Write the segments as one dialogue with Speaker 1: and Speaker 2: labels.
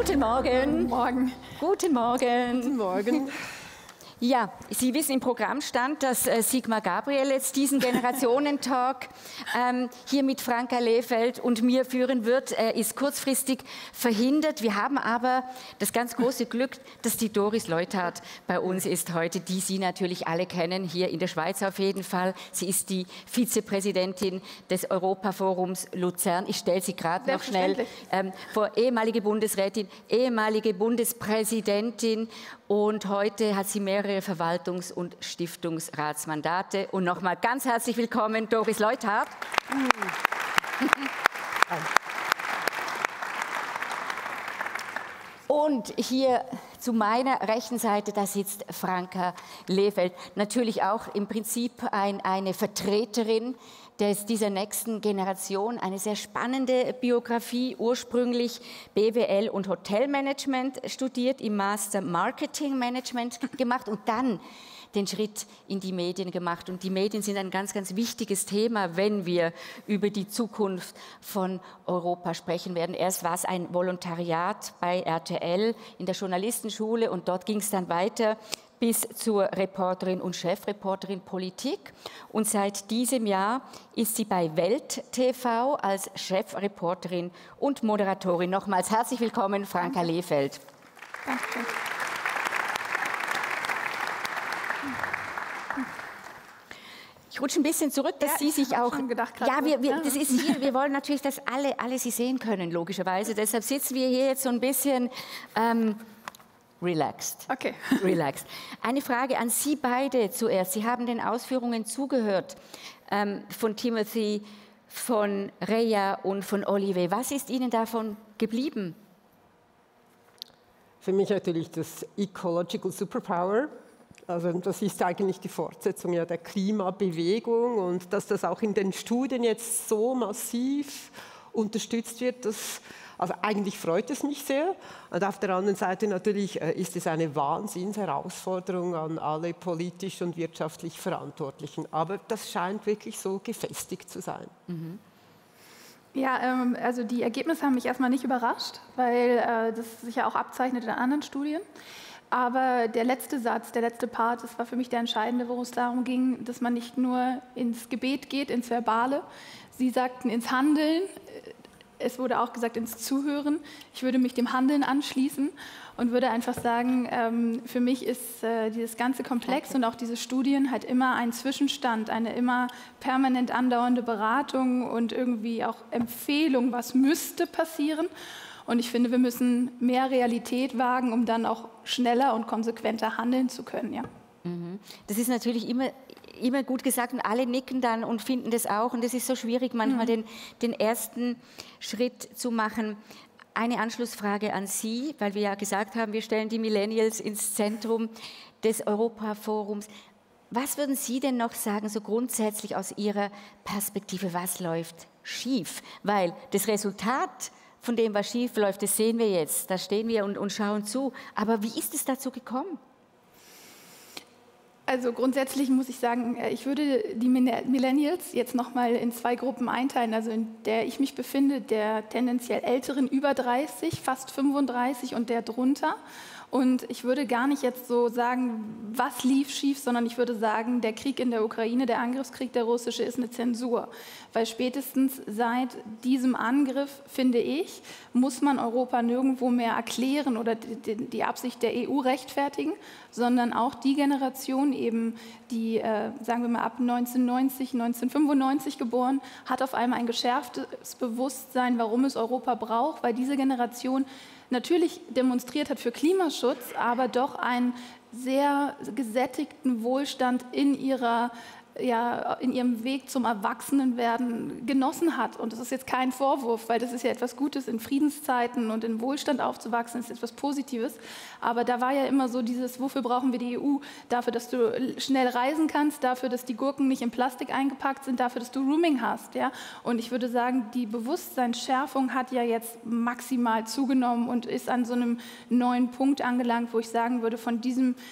Speaker 1: Guten Morgen.
Speaker 2: Guten Morgen.
Speaker 1: Guten Morgen.
Speaker 2: Guten Morgen.
Speaker 1: Ja, Sie wissen, im Programm stand, dass Sigmar Gabriel jetzt diesen Generationentalk hier mit Franka Lehfeldt und mir führen wird. Er ist kurzfristig verhindert. Wir haben aber das ganz große Glück, dass die Doris Leuthard bei uns ist heute, die Sie natürlich alle kennen, hier in der Schweiz auf jeden Fall. Sie ist die Vizepräsidentin des Europaforums Luzern. Ich stelle sie gerade noch schnell vor, ehemalige Bundesrätin, ehemalige Bundespräsidentin, und heute hat sie mehrere Verwaltungs- und Stiftungsratsmandate. Und nochmal ganz herzlich willkommen, Doris Leuthard. Und hier zu meiner rechten Seite, da sitzt Franka Lehfeldt. Natürlich auch im Prinzip eine Vertreterin dieser nächsten Generation, eine sehr spannende Biografie, ursprünglich BWL und Hotelmanagement studiert, im Master Marketing Management gemacht und dann den Schritt in die Medien gemacht. Und die Medien sind ein ganz, ganz wichtiges Thema, wenn wir über die Zukunft von Europa sprechen werden. Erst war es ein Volontariat bei RTL in der Journalistenschule und dort ging es dann weiter bis zur Reporterin und Chefreporterin Politik. Und seit diesem Jahr ist sie bei Welt TV als Chefreporterin und Moderatorin. Nochmals herzlich willkommen, Franka Lehfeldt.
Speaker 2: Danke.
Speaker 1: Ich rutsche ein bisschen zurück, dass Sie sich auch... Das ist hier, wir wollen natürlich, dass alle Sie sehen können, logischerweise. Deshalb sitzen wir hier jetzt so ein bisschen... relaxed.
Speaker 2: Okay.
Speaker 1: Relaxed. Eine Frage an Sie beide zuerst. Sie haben den Ausführungen zugehört von Timothy, von Reya und von Olivier. Was ist Ihnen davon geblieben?
Speaker 3: Für mich natürlich das Ecological Superpower. Also das ist eigentlich die Fortsetzung ja der Klimabewegung und dass das auch in den Studien jetzt so massiv unterstützt wird, also eigentlich freut es mich sehr. Und auf der anderen Seite natürlich ist es eine Wahnsinnsherausforderung an alle politisch und wirtschaftlich Verantwortlichen. Aber das scheint wirklich so gefestigt zu sein.
Speaker 1: Mhm.
Speaker 2: Ja, also die Ergebnisse haben mich erstmal nicht überrascht, weil das sich ja auch abzeichnet in anderen Studien. Aber der letzte Satz, der letzte Part, das war für mich der entscheidende, wo es darum ging, dass man nicht nur ins Gebet geht, ins Verbale. Sie sagten ins Handeln. Es wurde auch gesagt, ins Zuhören. Ich würde mich dem Handeln anschließen und würde einfach sagen, für mich ist dieses ganze Komplex und auch diese Studien halt immer ein Zwischenstand, eine immer permanent andauernde Beratung und irgendwie auch Empfehlung, was müsste passieren. Und ich finde, wir müssen mehr Realität wagen, um dann auch schneller und konsequenter handeln zu können. Ja.
Speaker 1: Das ist natürlich immer gut gesagt und alle nicken dann und finden das auch. Und es ist so schwierig, manchmal den ersten Schritt zu machen. Eine Anschlussfrage an Sie, weil wir ja gesagt haben, wir stellen die Millennials ins Zentrum des Europaforums. Was würden Sie denn noch sagen, so grundsätzlich aus Ihrer Perspektive, was läuft schief? Weil das Resultat von dem, was schief läuft, das sehen wir jetzt. Da stehen wir und schauen zu. Aber wie ist es dazu gekommen?
Speaker 2: Also grundsätzlich muss ich sagen, ich würde die Millennials jetzt nochmal in zwei Gruppen einteilen, also in der ich mich befinde, der tendenziell älteren über 30, fast 35 und der drunter. Und ich würde gar nicht jetzt so sagen, was lief schief, sondern ich würde sagen, der Krieg in der Ukraine, der Angriffskrieg, der russische, ist eine Zensur. Weil spätestens seit diesem Angriff, finde ich, muss man Europa nirgendwo mehr erklären oder die Absicht der EU rechtfertigen, sondern auch die Generation eben, die, sagen wir mal, ab 1990, 1995 geboren, hat auf einmal ein geschärftes Bewusstsein, warum es Europa braucht, weil diese Generation natürlich demonstriert hat für Klimaschutz, aber doch einen sehr gesättigten Wohlstand in ihrem Weg zum Erwachsenenwerden genossen hat. Und das ist jetzt kein Vorwurf, weil das ist ja etwas Gutes, in Friedenszeiten und in Wohlstand aufzuwachsen, ist etwas Positives. Aber da war ja immer so dieses, wofür brauchen wir die EU? Dafür, dass du schnell reisen kannst, dafür, dass die Gurken nicht in Plastik eingepackt sind, dafür, dass du Rooming hast. Ja? Und ich würde sagen, die Bewusstseinsschärfung hat ja jetzt maximal zugenommen und ist an so einem neuen Punkt angelangt, wo ich sagen würde, von diesem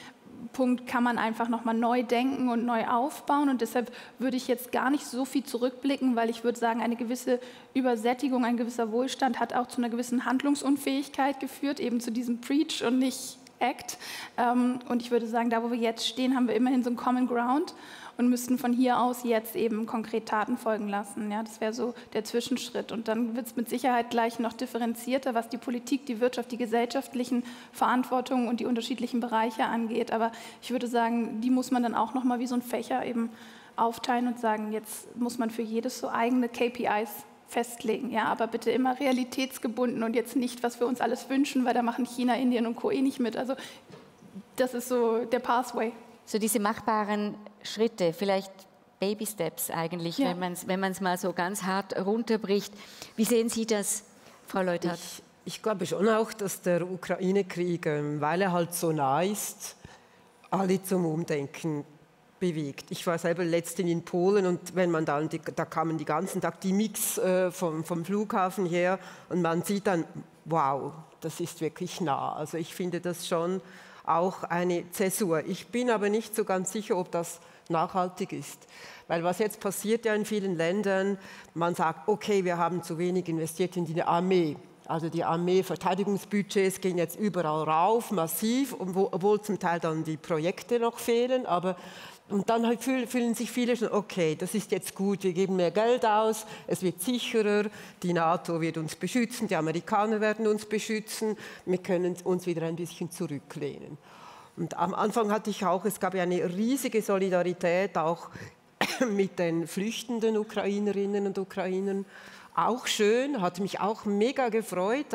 Speaker 2: Punkt kann man einfach nochmal neu denken und neu aufbauen. Und deshalb würde ich jetzt gar nicht so viel zurückblicken, weil ich würde sagen, eine gewisse Übersättigung, ein gewisser Wohlstand hat auch zu einer gewissen Handlungsunfähigkeit geführt, eben zu diesem Preach und nicht Act. Und ich würde sagen, da wo wir jetzt stehen, haben wir immerhin so einen Common Ground und müssten von hier aus jetzt eben konkret Taten folgen lassen. Ja, das wäre so der Zwischenschritt. Und dann wird es mit Sicherheit gleich noch differenzierter, was die Politik, die Wirtschaft, die gesellschaftlichen Verantwortungen und die unterschiedlichen Bereiche angeht. Aber ich würde sagen, die muss man dann auch nochmal wie so ein Fächer eben aufteilen und sagen, jetzt muss man für jedes so eigene KPIs festlegen. Ja, aber bitte immer realitätsgebunden und jetzt nicht, was wir uns alles wünschen, weil da machen China, Indien und Co. eh nicht mit. Also das ist so der Pathway.
Speaker 1: So diese machbaren Schritte, vielleicht Baby Steps eigentlich, ja, wenn man es mal so ganz hart runterbricht. Wie sehen Sie das, Frau Leuthard?
Speaker 3: Ich glaube schon auch, dass der Ukraine-Krieg, weil er halt so nah ist, alle zum Umdenken bewegt. Ich war selber letztens in Polen und wenn man dann, da kamen die ganzen Tag die Mix vom Flughafen her und man sieht dann, wow, das ist wirklich nah. Also ich finde das schon auch eine Zäsur. Ich bin aber nicht so ganz sicher, ob das nachhaltig ist. Weil was jetzt passiert ja in vielen Ländern, man sagt, okay, wir haben zu wenig investiert in die Armee. Also die Armee-Verteidigungsbudgets gehen jetzt überall rauf, massiv, obwohl zum Teil dann die Projekte noch fehlen. Und dann halt fühlen sich viele schon, okay, das ist jetzt gut, wir geben mehr Geld aus, es wird sicherer, die NATO wird uns beschützen, die Amerikaner werden uns beschützen, wir können uns wieder ein bisschen zurücklehnen. Und am Anfang es gab ja eine riesige Solidarität auch mit den flüchtenden Ukrainerinnen und Ukrainern. Auch schön, hat mich auch mega gefreut,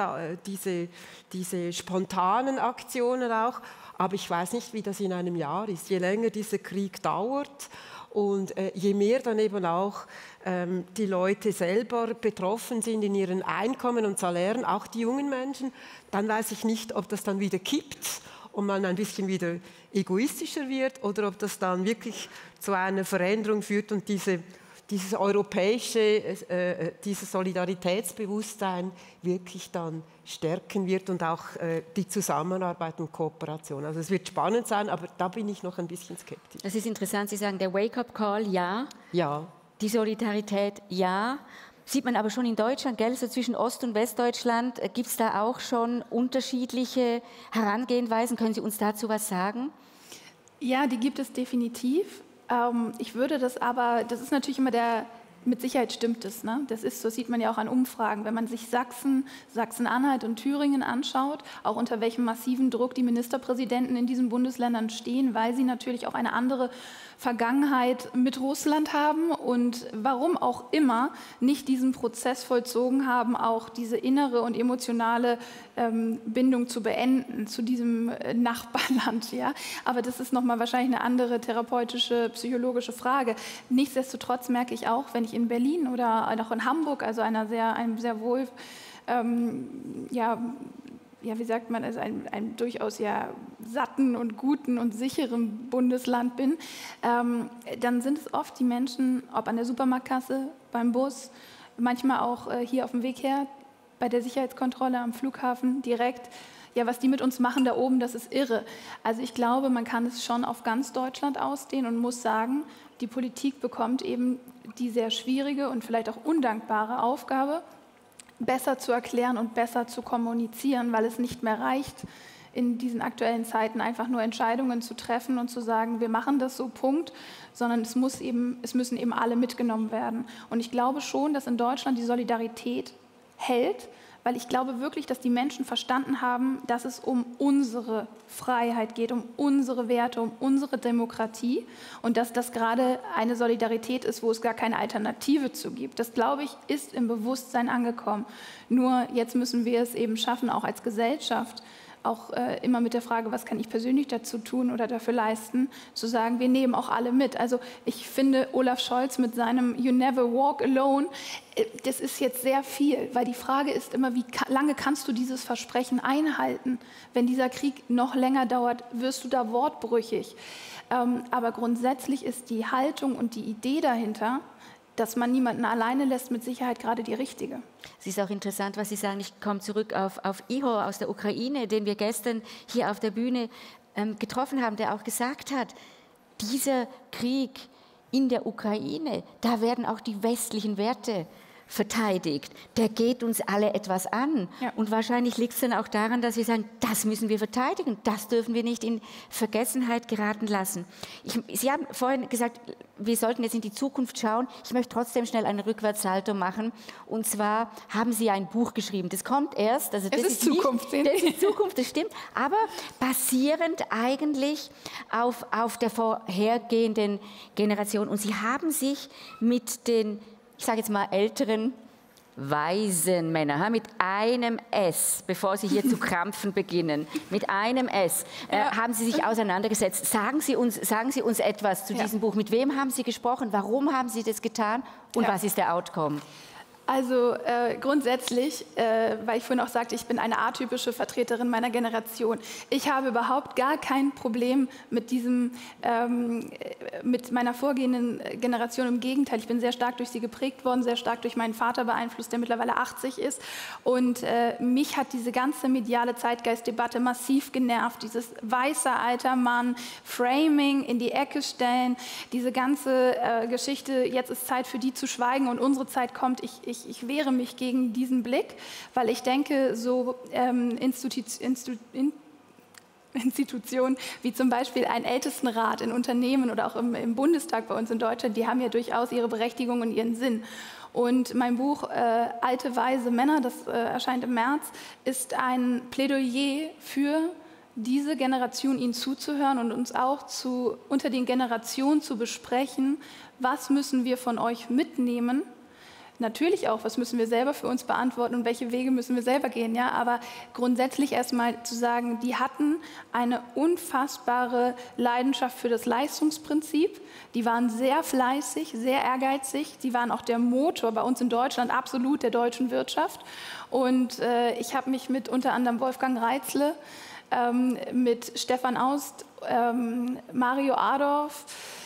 Speaker 3: diese spontanen Aktionen auch. Aber ich weiß nicht, wie das in einem Jahr ist. Je länger dieser Krieg dauert und je mehr dann eben auch die Leute selber betroffen sind in ihren Einkommen und Salären, auch die jungen Menschen, dann weiß ich nicht, ob das dann wieder kippt und man ein bisschen wieder egoistischer wird oder ob das dann wirklich zu einer Veränderung führt und dieses europäische, dieses Solidaritätsbewusstsein wirklich dann stärken wird und auch die Zusammenarbeit und Kooperation. Also es wird spannend sein, aber da bin ich noch ein bisschen skeptisch.
Speaker 1: Das ist interessant, Sie sagen, der Wake-up-Call, ja.
Speaker 3: Ja.
Speaker 1: Die Solidarität, ja. Sieht man aber schon in Deutschland, gell? So zwischen Ost- und Westdeutschland, gibt es da auch schon unterschiedliche Herangehensweisen? Können Sie uns dazu was sagen?
Speaker 2: Ja, die gibt es definitiv. Ich würde das aber, das ist natürlich immer mit Sicherheit stimmt es, ne? Das sieht man ja auch an Umfragen. Wenn man sich Sachsen-Anhalt und Thüringen anschaut, auch unter welchem massiven Druck die Ministerpräsidenten in diesen Bundesländern stehen, weil sie natürlich auch eine andere Vergangenheit mit Russland haben und warum auch immer nicht diesen Prozess vollzogen haben, auch diese innere und emotionale Bindung zu beenden zu diesem Nachbarland. Ja? Aber das ist nochmal wahrscheinlich eine andere therapeutische, psychologische Frage. Nichtsdestotrotz merke ich auch, wenn ich in Berlin oder auch in Hamburg, also einem sehr wohl, wie sagt man, also ein durchaus ja satten und guten und sicheren Bundesland bin, dann sind es oft die Menschen, ob an der Supermarktkasse, beim Bus, manchmal auch hier auf dem Weg her, bei der Sicherheitskontrolle am Flughafen direkt. Ja, was die mit uns machen da oben, das ist irre. Also ich glaube, man kann es schon auf ganz Deutschland ausdehnen und muss sagen, die Politik bekommt eben die sehr schwierige und vielleicht auch undankbare Aufgabe, besser zu erklären und besser zu kommunizieren, weil es nicht mehr reicht, in diesen aktuellen Zeiten einfach nur Entscheidungen zu treffen und zu sagen, wir machen das so, Punkt, sondern es müssen eben alle mitgenommen werden. Und ich glaube schon, dass in Deutschland die Solidarität hält, weil ich glaube wirklich, dass die Menschen verstanden haben, dass es um unsere Freiheit geht, um unsere Werte, um unsere Demokratie und dass das gerade eine Solidarität ist, wo es gar keine Alternative zu gibt. Das, glaube ich, ist im Bewusstsein angekommen. Nur jetzt müssen wir es eben schaffen, auch als Gesellschaft, auch immer mit der Frage, was kann ich persönlich dazu tun oder dafür leisten, zu sagen, wir nehmen auch alle mit. Also ich finde, Olaf Scholz mit seinem You never walk alone, das ist jetzt sehr viel, weil die Frage ist immer, wie lange kannst du dieses Versprechen einhalten? Wenn dieser Krieg noch länger dauert, wirst du da wortbrüchig. Aber grundsätzlich ist die Haltung und die Idee dahinter, dass man niemanden alleine lässt, mit Sicherheit gerade die richtige.
Speaker 1: Es ist auch interessant, was Sie sagen. Ich komme zurück auf Ihor aus der Ukraine, den wir gestern hier auf der Bühne getroffen haben, der auch gesagt hat, dieser Krieg in der Ukraine, da werden auch die westlichen Werte verteidigt. Der geht uns alle etwas an. Ja. Und wahrscheinlich liegt es dann auch daran, dass wir sagen, das müssen wir verteidigen, das dürfen wir nicht in Vergessenheit geraten lassen. Sie haben vorhin gesagt, wir sollten jetzt in die Zukunft schauen. Ich möchte trotzdem schnell einen Rückwärtssalto machen. Und zwar haben Sie ein Buch geschrieben. Das kommt erst. Also das ist Zukunft. Das ist Zukunft, das stimmt. Aber basierend eigentlich auf der vorhergehenden Generation. Und Sie haben sich mit den, ich sage jetzt mal, älteren, weisen Männer, mit einem S, bevor Sie hier zu krampfen beginnen, mit einem S, haben Sie sich auseinandergesetzt. Sagen Sie uns etwas zu diesem Buch. Mit wem haben Sie gesprochen? Warum haben Sie das getan? Und was ist der Outcome?
Speaker 2: Also grundsätzlich, weil ich vorhin auch sagte, ich bin eine atypische Vertreterin meiner Generation. Ich habe überhaupt gar kein Problem mit mit meiner vorgehenden Generation. Im Gegenteil, ich bin sehr stark durch sie geprägt worden, sehr stark durch meinen Vater beeinflusst, der mittlerweile 80 ist. Und mich hat diese ganze mediale Zeitgeistdebatte massiv genervt. Dieses weiße alter Mann, Framing, in die Ecke stellen, diese ganze Geschichte, jetzt ist Zeit für die zu schweigen und unsere Zeit kommt. Ich wehre mich gegen diesen Blick, weil ich denke, so Institutionen wie zum Beispiel ein Ältestenrat in Unternehmen oder auch im Bundestag bei uns in Deutschland, die haben ja durchaus ihre Berechtigung und ihren Sinn. Und mein Buch Alte, weise Männer, das erscheint im März, ist ein Plädoyer für diese Generation, ihnen zuzuhören und uns auch unter den Generationen zu besprechen, was müssen wir von euch mitnehmen. Natürlich auch, was müssen wir selber für uns beantworten und welche Wege müssen wir selber gehen. Ja? Aber grundsätzlich erstmal zu sagen, die hatten eine unfassbare Leidenschaft für das Leistungsprinzip. Die waren sehr fleißig, sehr ehrgeizig. Die waren auch der Motor bei uns in Deutschland, absolut der deutschen Wirtschaft. Und ich habe mich mit unter anderem Wolfgang Reitzle, mit Stefan Aust, Mario Adorf,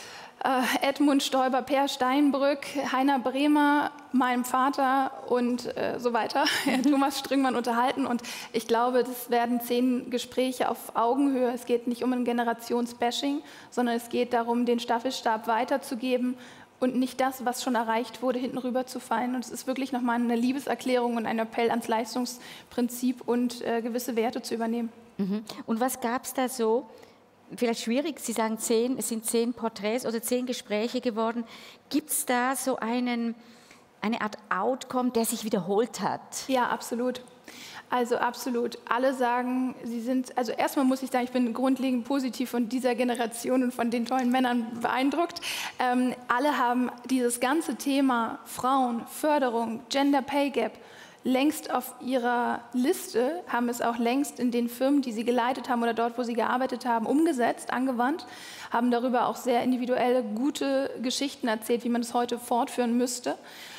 Speaker 2: Edmund Stoiber, Per Steinbrück, Heiner Bremer, meinem Vater und so weiter, Thomas Strüngmann unterhalten. Und ich glaube, das werden 10 Gespräche auf Augenhöhe. Es geht nicht um ein Generationsbashing, sondern es geht darum, den Staffelstab weiterzugeben und nicht das, was schon erreicht wurde, hinten rüber zu fallen. Und es ist wirklich nochmal eine Liebeserklärung und ein Appell ans Leistungsprinzip und gewisse Werte zu übernehmen.
Speaker 1: Und was gab es da so? Vielleicht schwierig, Sie sagen 10, es sind 10 Porträts oder 10 Gespräche geworden. Gibt es da so eine Art Outcome, der sich wiederholt hat?
Speaker 2: Ja, absolut. Also absolut. Alle sagen, sie sind, also erstmal muss ich sagen, ich bin grundlegend positiv von dieser Generation und von den tollen Männern beeindruckt. Alle haben dieses ganze Thema Frauen, Förderung, Gender Pay Gap längst auf ihrer Liste, haben es auch längst in den Firmen, die sie geleitet haben oder dort, wo sie gearbeitet haben, umgesetzt, angewandt, haben darüber auch sehr individuelle, gute Geschichten erzählt, wie man es heute fortführen müsste.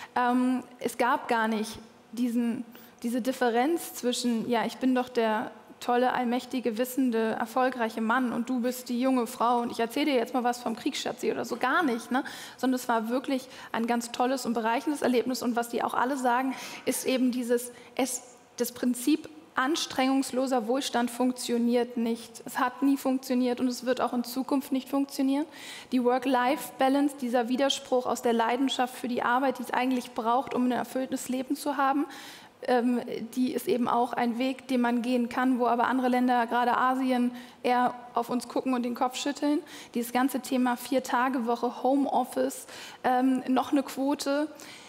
Speaker 2: Es gab gar nicht diese Differenz zwischen, ja, ich bin doch der tolle, allmächtige, wissende, erfolgreiche Mann und du bist die junge Frau und ich erzähle dir jetzt mal was vom Kriegsschatzi oder so, gar nicht, ne? Sondern es war wirklich ein ganz tolles und bereichendes Erlebnis und was die auch alle sagen, ist eben das Prinzip anstrengungsloser Wohlstand funktioniert nicht. Es hat nie funktioniert und es wird auch in Zukunft nicht funktionieren. Die Work-Life-Balance, dieser Widerspruch aus der Leidenschaft für die Arbeit, die es eigentlich braucht, um ein erfülltes Leben zu haben, die ist eben auch ein Weg, den man gehen kann, wo aber andere Länder, gerade Asien, eher auf uns gucken und den Kopf schütteln. Dieses ganze Thema 4-Tage-Woche, Homeoffice, noch eine Quote,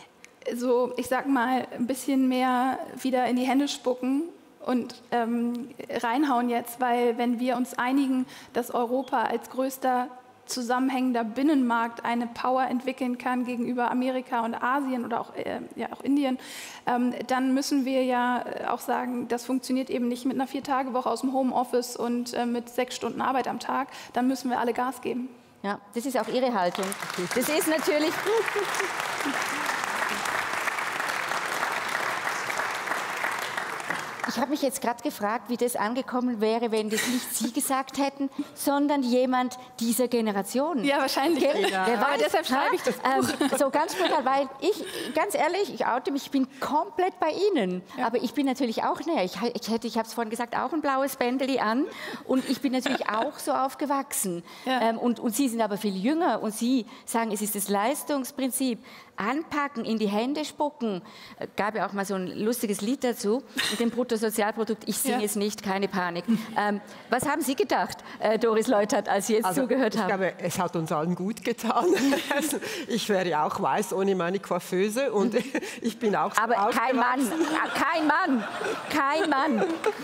Speaker 2: so ich sag mal ein bisschen mehr wieder in die Hände spucken und reinhauen jetzt, weil wenn wir uns einigen, dass Europa als größter zusammenhängender Binnenmarkt eine Power entwickeln kann gegenüber Amerika und Asien oder auch Indien, dann müssen wir ja auch sagen, das funktioniert eben nicht mit einer 4-Tage-Woche aus dem Homeoffice und mit 6 Stunden Arbeit am Tag. Dann müssen wir alle Gas geben.
Speaker 1: Ja, das ist auch Ihre Haltung. Das ist natürlich... Ich habe mich jetzt gerade gefragt, wie das angekommen wäre, wenn das nicht Sie gesagt hätten, sondern jemand dieser Generation.
Speaker 2: Ja, wahrscheinlich.
Speaker 1: Wer weiß,
Speaker 2: deshalb schreibe ich das Buch.
Speaker 1: So ganz spontan, weil ganz ehrlich, ich oute mich, ich bin komplett bei Ihnen. Ja. Aber ich bin natürlich auch näher. Ich habe es vorhin gesagt, auch ein blaues Bändeli an. Und ich bin natürlich auch so aufgewachsen. Ja. Und Sie sind aber viel jünger. Und Sie sagen, es ist das Leistungsprinzip. Anpacken, in die Hände spucken. Gab ja auch mal so ein lustiges Lied dazu mit dem Bruttosozialprodukt. Ich singe es nicht, keine Panik. Was haben Sie gedacht, Doris Leutert, als Sie jetzt zugehört haben?
Speaker 3: Ich glaube, es hat uns allen gut getan. Ich wäre auch weiß ohne meine Coiffeuse und ich bin auch so
Speaker 1: aber kein Mann, kein Mann, kein Mann.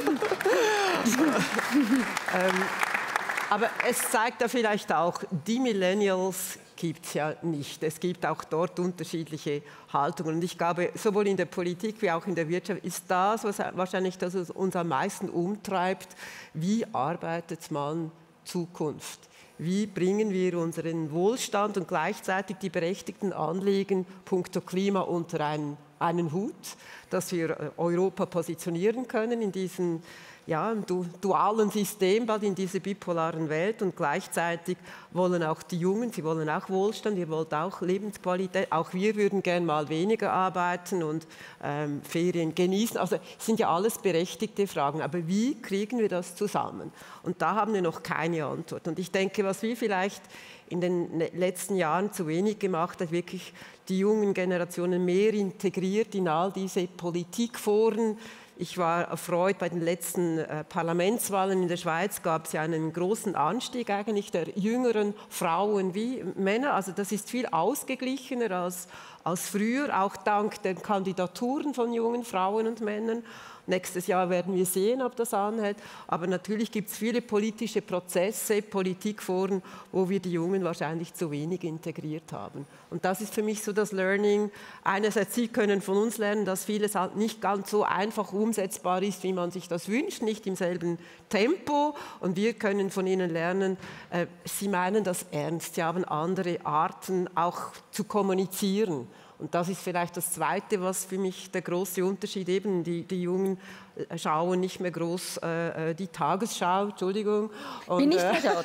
Speaker 3: Aber es zeigt ja vielleicht auch, die Millennials gibt es ja nicht. Es gibt auch dort unterschiedliche Haltungen. Und ich glaube, sowohl in der Politik wie auch in der Wirtschaft ist das, was wahrscheinlich das uns am meisten umtreibt, wie arbeitet man Zukunft? Wie bringen wir unseren Wohlstand und gleichzeitig die berechtigten Anliegen punkto Klima unter einen Hut, dass wir Europa positionieren können in diesem dualen System, bald in dieser bipolaren Welt, und gleichzeitig wollen auch die Jungen, sie wollen auch Wohlstand, ihr wollt auch Lebensqualität, auch wir würden gern mal weniger arbeiten und Ferien genießen. Also es sind ja alles berechtigte Fragen, aber wie kriegen wir das zusammen? Und da haben wir noch keine Antwort. Und ich denke, was wir vielleicht in den letzten Jahren zu wenig gemacht hat, wirklich die jungen Generationen mehr integriert in all diese Politikforen. Ich war erfreut, bei den letzten Parlamentswahlen in der Schweiz gab es ja einen großen Anstieg eigentlich der jüngeren Frauen wie Männer. Also das ist viel ausgeglichener als früher, auch dank der Kandidaturen von jungen Frauen und Männern. Nächstes Jahr werden wir sehen, ob das anhält. Aber natürlich gibt es viele politische Prozesse, Politikforen, wo wir die Jungen wahrscheinlich zu wenig integriert haben. Und das ist für mich so das Learning. Einerseits, Sie können von uns lernen, dass vieles halt nicht ganz so einfach umsetzbar ist, wie man sich das wünscht, nicht im selben Tempo. Und wir können von Ihnen lernen, Sie meinen das ernst. Sie haben andere Arten, auch zu kommunizieren. Und das ist vielleicht das Zweite, was für mich der große Unterschied eben, die Jungen schauen nicht mehr groß die Tagesschau, Entschuldigung. Und,
Speaker 1: bin nicht mehr dort.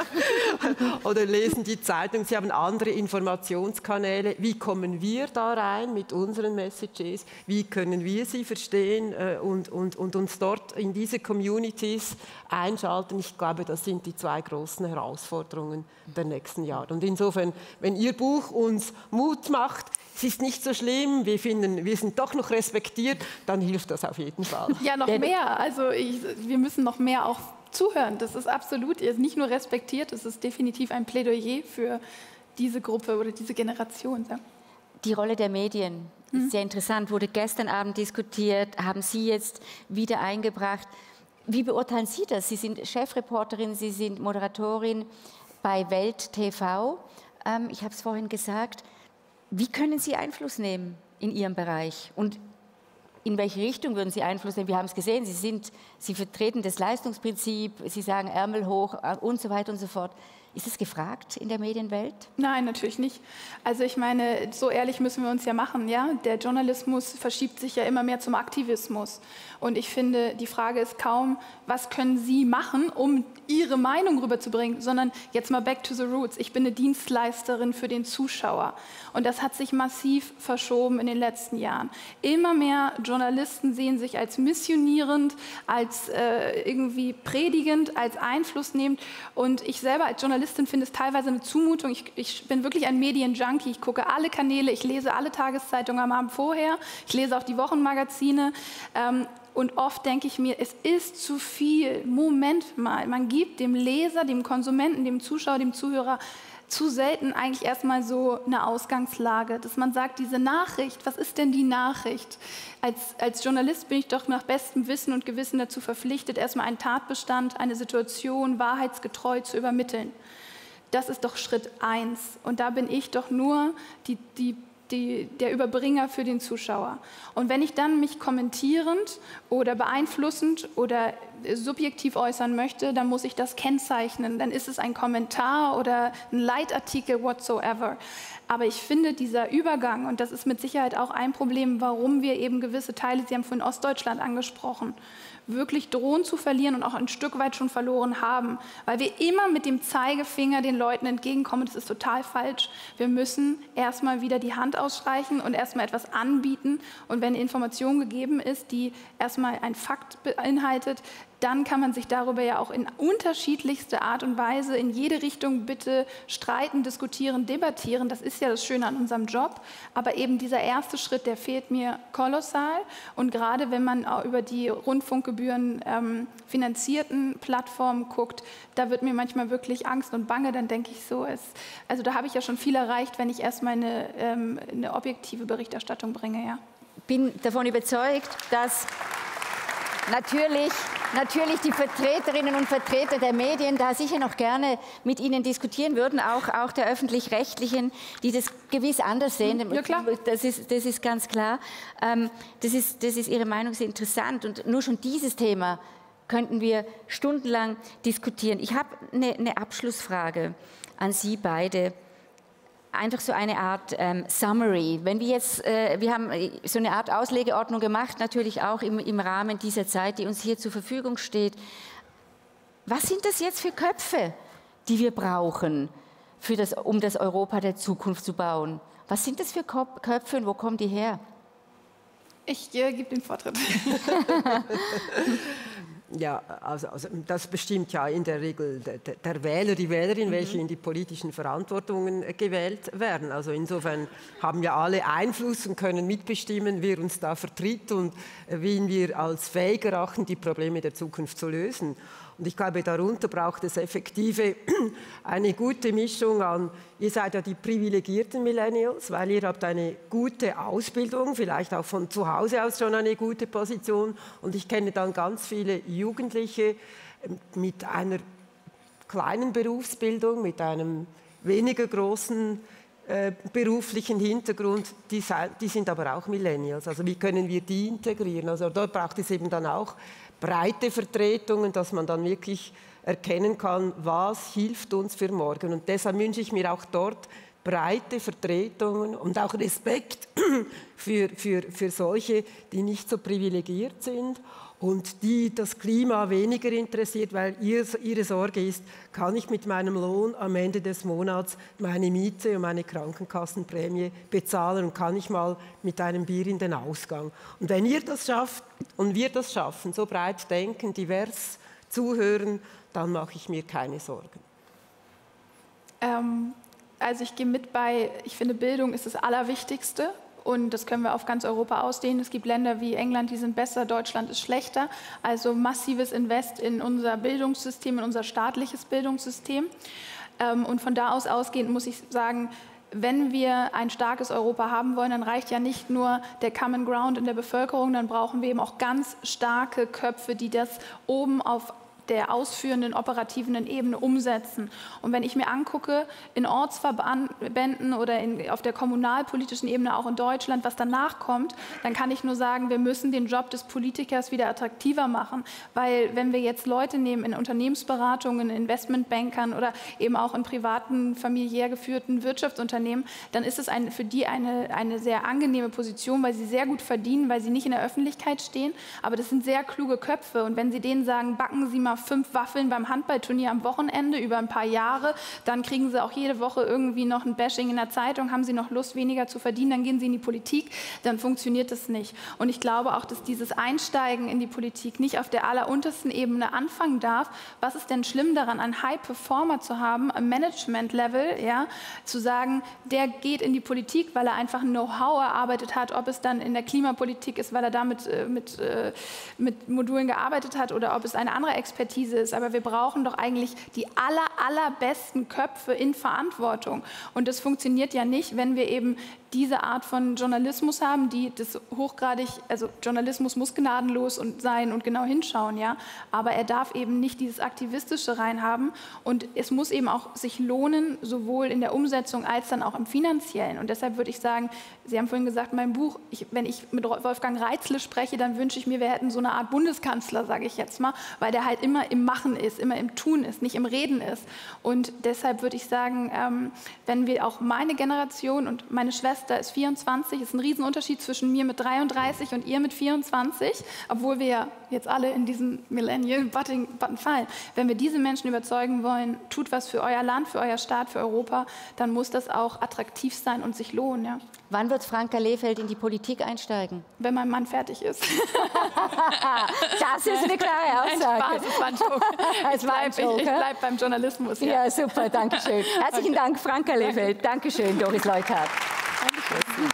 Speaker 3: oder lesen die Zeitung, sie haben andere Informationskanäle. Wie kommen wir da rein mit unseren Messages? Wie können wir sie verstehen und uns dort in diese Communities einschalten? Ich glaube, das sind die zwei großen Herausforderungen der nächsten Jahre. Und insofern, wenn Ihr Buch uns Mut macht, es ist nicht so schlimm, wir finden, wir sind doch noch respektiert, dann hilft das auf jeden Fall.
Speaker 2: Ja, noch mehr. Also wir müssen noch mehr auch zuhören. Das ist absolut, ihr ist nicht nur respektiert, es ist definitiv ein Plädoyer für diese Gruppe oder diese Generation. Ja.
Speaker 1: Die Rolle der Medien ist sehr interessant, wurde gestern Abend diskutiert, haben Sie jetzt wieder eingebracht. Wie beurteilen Sie das? Sie sind Chefreporterin, Sie sind Moderatorin bei Welt TV. Ich habe es vorhin gesagt. Wie können Sie Einfluss nehmen in Ihrem Bereich? Und in welche Richtung würden Sie Einfluss nehmen? Wir haben es gesehen, Sie vertreten das Leistungsprinzip, Sie sagen Ärmel hoch und so weiter und so fort. Ist es gefragt in der Medienwelt?
Speaker 2: Nein, natürlich nicht. Also ich meine, so ehrlich müssen wir uns ja machen. Ja? Der Journalismus verschiebt sich ja immer mehr zum Aktivismus. Und ich finde, die Frage ist kaum, was können Sie machen, um Ihre Meinung rüberzubringen, sondern jetzt mal back to the roots. Ich bin eine Dienstleisterin für den Zuschauer. Und das hat sich massiv verschoben in den letzten Jahren. Immer mehr Journalisten sehen sich als missionierend, als irgendwie predigend, als einflussnehmend. Und ich selber als Journalistin finde es teilweise eine Zumutung. Ich bin wirklich ein Medienjunkie. Ich gucke alle Kanäle, ich lese alle Tageszeitungen am Abend vorher, ich lese auch die Wochenmagazine. Und oft denke ich mir, es ist zu viel. Moment mal, man gibt dem Leser, dem Konsumenten, dem Zuschauer, dem Zuhörer zu selten eigentlich erstmal so eine Ausgangslage, dass man sagt, diese Nachricht, was ist denn die Nachricht? Als Journalist bin ich doch nach bestem Wissen und Gewissen dazu verpflichtet, erstmal einen Tatbestand, eine Situation wahrheitsgetreu zu übermitteln. Das ist doch Schritt 1. Und da bin ich doch nur der Überbringer für den Zuschauer. Und wenn ich dann mich kommentierend oder beeinflussend oder subjektiv äußern möchte, dann muss ich das kennzeichnen. Dann ist es ein Kommentar oder ein Leitartikel whatsoever. Aber ich finde, dieser Übergang, und das ist mit Sicherheit auch ein Problem, warum wir eben gewisse Teile, Sie haben vorhin Ostdeutschland angesprochen, wirklich drohen zu verlieren und auch ein Stück weit schon verloren haben, weil wir immer mit dem Zeigefinger den Leuten entgegenkommen. Das ist total falsch. Wir müssen erstmal wieder die Hand ausstreichen und erstmal etwas anbieten. Und wenn Information gegeben ist, die erstmal ein Fakt beinhaltet, dann kann man sich darüber ja auch in unterschiedlichster Art und Weise in jede Richtung bitte streiten, diskutieren, debattieren. Das ist ja das Schöne an unserem Job. Aber eben dieser erste Schritt, der fehlt mir kolossal. Und gerade wenn man auch über die Rundfunkgebühren finanzierten Plattformen guckt, da wird mir manchmal wirklich Angst und Bange. Dann denke ich so, also da habe ich ja schon viel erreicht, wenn ich erstmal eine objektive Berichterstattung bringe. Ja.
Speaker 1: Ich bin davon überzeugt, dass natürlich die Vertreterinnen und Vertreter der Medien da sicher noch gerne mit Ihnen diskutieren würden, auch der Öffentlich-Rechtlichen, die das gewiss anders sehen.
Speaker 2: Ja, klar.
Speaker 1: Das ist ganz klar. Das ist Ihre Meinung, sehr interessant. Und nur schon dieses Thema könnten wir stundenlang diskutieren. Ich habe eine Abschlussfrage an Sie beide. Einfach so eine Art Summary. Wenn wir jetzt, wir haben so eine Art Auslegeordnung gemacht, natürlich auch im Rahmen dieser Zeit, die uns hier zur Verfügung steht. Was sind das jetzt für Köpfe, die wir brauchen, um das Europa der Zukunft zu bauen? Was sind das für Köpfe und wo kommen die her?
Speaker 2: Ich gebe den Vortritt.
Speaker 3: Ja, also das bestimmt ja in der Regel der Wähler, die Wählerin, welche in die politischen Verantwortungen gewählt werden. Also insofern haben ja alle Einfluss und können mitbestimmen, wer uns da vertritt und wen wir als fähig erachten, die Probleme der Zukunft zu lösen. Und ich glaube, darunter braucht es effektive eine gute Mischung an, ihr seid ja die privilegierten Millennials, weil ihr habt eine gute Ausbildung, vielleicht auch von zu Hause aus schon eine gute Position. Und ich kenne dann ganz viele Jugendliche mit einer kleinen Berufsbildung, mit einem weniger großen beruflichen Hintergrund, die sind aber auch Millennials. Also wie können wir die integrieren? Also dort braucht es eben dann auch breite Vertretungen, dass man dann wirklich erkennen kann, was hilft uns für morgen. Und deshalb wünsche ich mir auch dort breite Vertretungen und auch Respekt für solche, die nicht so privilegiert sind und die das Klima weniger interessiert, weil ihre Sorge ist, kann ich mit meinem Lohn am Ende des Monats meine Miete und meine Krankenkassenprämie bezahlen und kann ich mal mit einem Bier in den Ausgang. Und wenn ihr das schafft und wir das schaffen, so breit denken, divers zuhören, dann mache ich mir keine Sorgen.
Speaker 2: Also ich gehe mit ich finde, Bildung ist das Allerwichtigste. Und das können wir auf ganz Europa ausdehnen. Es gibt Länder wie England, die sind besser, Deutschland ist schlechter. Also massives Invest in unser Bildungssystem, in unser staatliches Bildungssystem. Und von da aus ausgehend muss ich sagen, wenn wir ein starkes Europa haben wollen, dann reicht ja nicht nur der Common Ground in der Bevölkerung, dann brauchen wir eben auch ganz starke Köpfe, die das oben auf der ausführenden, operativen Ebene umsetzen. Und wenn ich mir angucke, in Ortsverbänden oder auf der kommunalpolitischen Ebene, auch in Deutschland, was danach kommt, dann kann ich nur sagen, wir müssen den Job des Politikers wieder attraktiver machen. Weil wenn wir jetzt Leute nehmen in Unternehmensberatungen, in Investmentbankern oder eben auch in privaten, familiär geführten Wirtschaftsunternehmen, dann ist es für die eine sehr angenehme Position, weil sie sehr gut verdienen, weil sie nicht in der Öffentlichkeit stehen. Aber das sind sehr kluge Köpfe. Und wenn Sie denen sagen, backen Sie mal 5 Waffeln beim Handballturnier am Wochenende über ein paar Jahre, dann kriegen sie auch jede Woche irgendwie noch ein Bashing in der Zeitung, haben sie noch Lust, weniger zu verdienen, dann gehen sie in die Politik, dann funktioniert das nicht. Und ich glaube auch, dass dieses Einsteigen in die Politik nicht auf der alleruntersten Ebene anfangen darf. Was ist denn schlimm daran, einen High-Performer zu haben, am Management-Level, ja, zu sagen, der geht in die Politik, weil er einfach ein Know-how erarbeitet hat, ob es dann in der Klimapolitik ist, weil er damit mit Modulen gearbeitet hat oder ob es eine andere Expertise ist, aber wir brauchen doch eigentlich die allerbesten Köpfe in Verantwortung. Und das funktioniert ja nicht, wenn wir eben diese Art von Journalismus haben, die das hochgradig, also Journalismus muss gnadenlos sein und genau hinschauen, ja, aber er darf eben nicht dieses Aktivistische reinhaben und es muss eben auch sich lohnen, sowohl in der Umsetzung als dann auch im Finanziellen. Und deshalb würde ich sagen, Sie haben vorhin gesagt, mein Buch, wenn ich mit Wolfgang Reitzle spreche, dann wünsche ich mir, wir hätten so eine Art Bundeskanzler, sage ich jetzt mal, weil der halt immer im Machen ist, immer im Tun ist, nicht im Reden ist. Und deshalb würde ich sagen, wenn wir auch meine Generation und meine Schwester ist 24, ist ein Riesenunterschied zwischen mir mit 33 und ihr mit 24, obwohl wir ja jetzt alle in diesen Millennial-Button fallen. Wenn wir diese Menschen überzeugen wollen, tut was für euer Land, für euer Staat, für Europa, dann muss das auch attraktiv sein und sich lohnen. Ja.
Speaker 1: Wann wird Franka Lehfeldt in die Politik einsteigen?
Speaker 2: Wenn mein Mann fertig ist.
Speaker 1: Das ist eine klare Aussage.
Speaker 2: Spaß, es war ein Joke. Ich bleibe beim Journalismus.
Speaker 1: Ja, super, danke schön. Herzlichen Dank, Franka Lehfeldt. Dankeschön, Doris Leuthard.
Speaker 2: Dankeschön.